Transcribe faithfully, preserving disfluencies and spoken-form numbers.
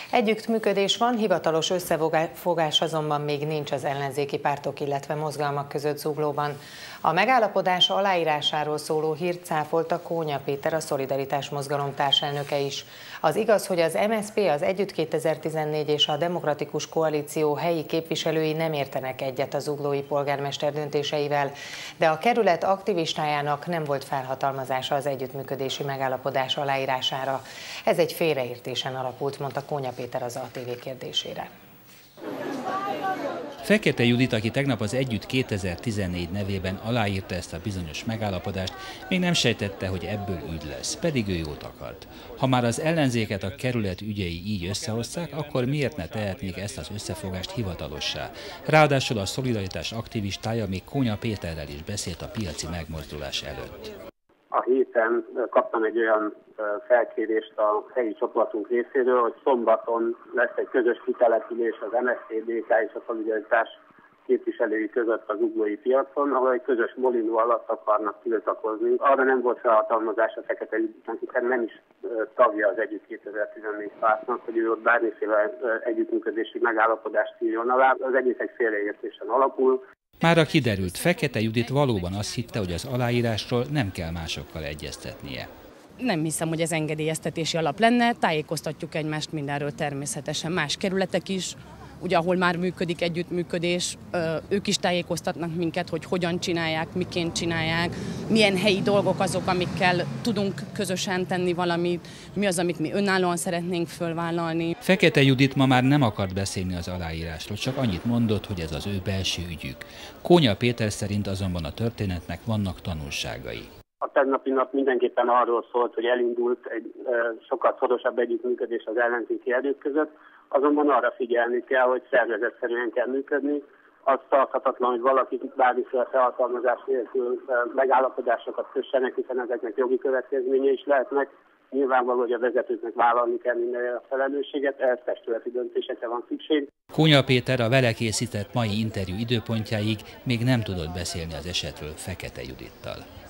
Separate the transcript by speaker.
Speaker 1: Együttműködés van, hivatalos összefogás azonban még nincs az ellenzéki pártok, illetve mozgalmak között Zuglóban. A megállapodás aláírásáról szóló hírt cáfolta Kónya Péter, a Szolidaritás Mozgalom társelnöke is. Az igaz, hogy az em es zé pé, az Együtt kétezer-tizennégy és a Demokratikus Koalíció helyi képviselői nem értenek egyet a zuglói polgármester döntéseivel, de a kerület aktivistájának nem volt felhatalmazása az együttműködési megállapodás aláírására. Ez egy félreértésen alapult, mondta Kónya Péter az á té vé kérdésére.
Speaker 2: Fekete Judit, aki tegnap az Együtt kétezer-tizennégy nevében aláírta ezt a bizonyos megállapodást, még nem sejtette, hogy ebből ügy lesz, pedig ő jót akart. Ha már az ellenzéket a kerület ügyei így összehozták, akkor miért ne tehetnék ezt az összefogást hivatalossá? Ráadásul a Szolidaritás aktivistája még Kónya Péterrel is beszélt a piaci megmozdulás előtt.
Speaker 3: A héten kaptam egy olyan felkérést a helyi csoportunk részéről, hogy szombaton lesz egy közös kitelepülés az em es zé bé ká és a Szolidaritás képviselői között az zuglói piacon, ahol egy közös molinó alatt akarnak tiltakozni. Arra nem volt felhatalmazás a Fekete Juditnak, hiszen nem is tagja az Együtt kétezer-tizennégy pártnak, hogy ő ott bármiféle együttműködési megállapodást írjon alá. Az egész egy félreértésen alapul.
Speaker 2: Mára kiderült, Fekete Judit valóban azt hitte, hogy az aláírásról nem kell másokkal egyeztetnie.
Speaker 4: Nem hiszem, hogy ez engedélyeztetési alap lenne, tájékoztatjuk egymást mindenről természetesen. Más kerületek is, ugye ahol már működik együttműködés, ők is tájékoztatnak minket, hogy hogyan csinálják, miként csinálják, milyen helyi dolgok azok, amikkel tudunk közösen tenni valamit, mi az, amit mi önállóan szeretnénk fölvállalni.
Speaker 2: Fekete Judit ma már nem akart beszélni az aláírásról, csak annyit mondott, hogy ez az ő belső ügyük. Kónya Péter szerint azonban a történetnek vannak tanulságai.
Speaker 3: A tegnapi nap mindenképpen arról szólt, hogy elindult egy sokkal szorosabb együttműködés az ellenzéki erők között, azonban arra figyelni kell, hogy szervezetszerűen kell működni. Az tarthatatlan, hogy valaki bármiféle felhatalmazás nélkül megállapodásokat kössenek, hiszen ezeknek jogi következménye is lehetnek. Nyilvánvaló, hogy a vezetőknek vállalni kell mindenre a felelősséget, ehhez testületi döntésekre van szükség.
Speaker 2: Kónya Péter a vele készített mai interjú időpontjáig még nem tudott beszélni az esetről Fekete Judittal.